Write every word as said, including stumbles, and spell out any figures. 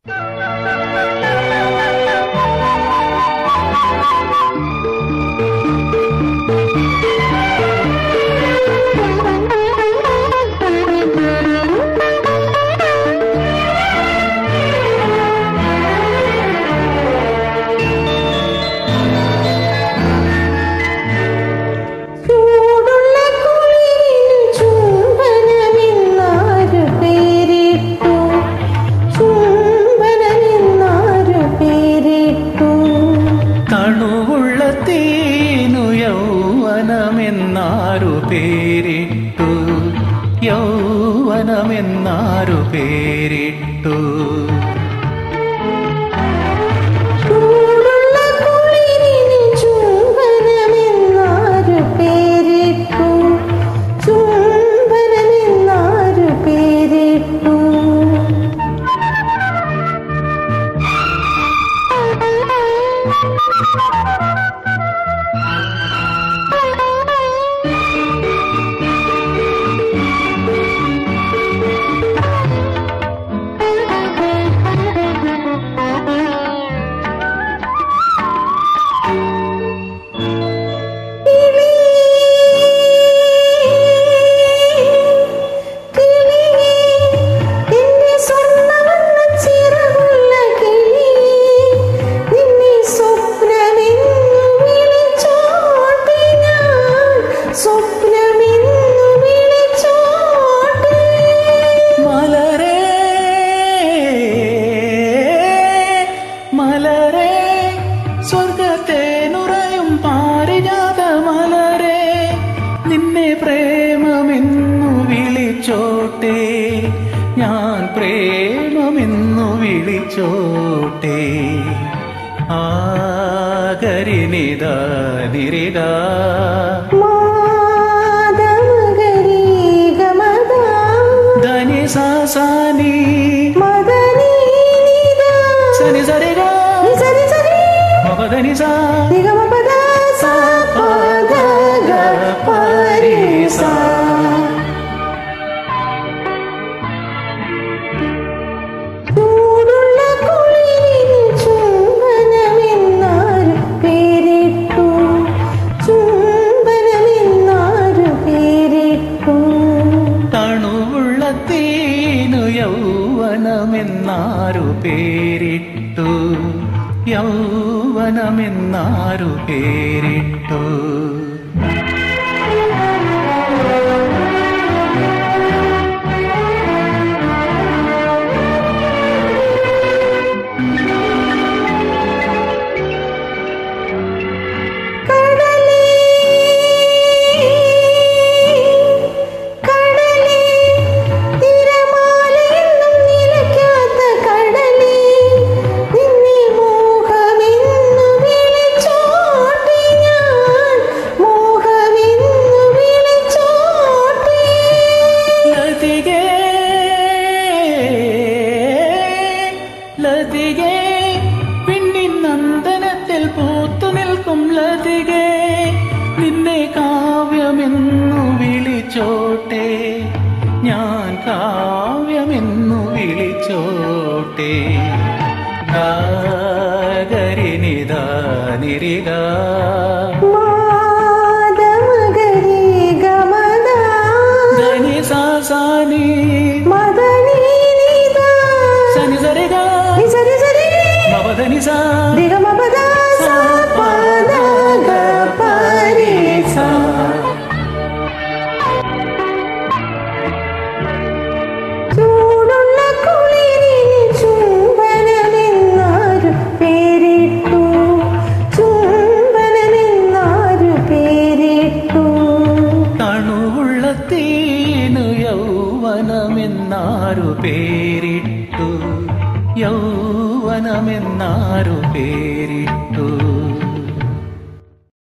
യൗവനമെന്നാരു പേരിട്ടു യൗവനമെന്നാരു പേരിട്ടു പ്രേമമെന്നു വിളിച്ചോട്ടെ ഞാൻ പ്രേമമെന്നു വിളിച്ചോട്ടെ ആഗരിനിദ നിരിദ ധനി സാനി സനി സരിഗ മപധനി സാ യൗവനമെന്നാരു പേരിട്ടു യൗവനമെന്നാരു പേരിട്ടു ലതികേ പിന്നിൻ നന്ദനത്തിൽ പൂത്തു നിൽക്കും ലതികേ നിന്നെ കാവ്യമെന്നു വിളിച്ചോട്ടെ ഞാൻ കാവ്യമെന്നു വിളിച്ചോട്ടെ ഗാഗരിനിദ നിരിഗ ധനി സാനി സനി സരിഗ മപധനി സാ ധിഗ മപധ സാ പദ ഗ പരി സാ ചൂടുള്ള കുളിരിന് ചുംബനമെന്നാരു പേരിട്ടു ചുംബനമെന്നാരു പേരിട്ടു തണുവുള്ള തീനു യൗവനമെന്നാരു പേരിട്ടു യൗവനമെന്നാരു പേരിട്ടു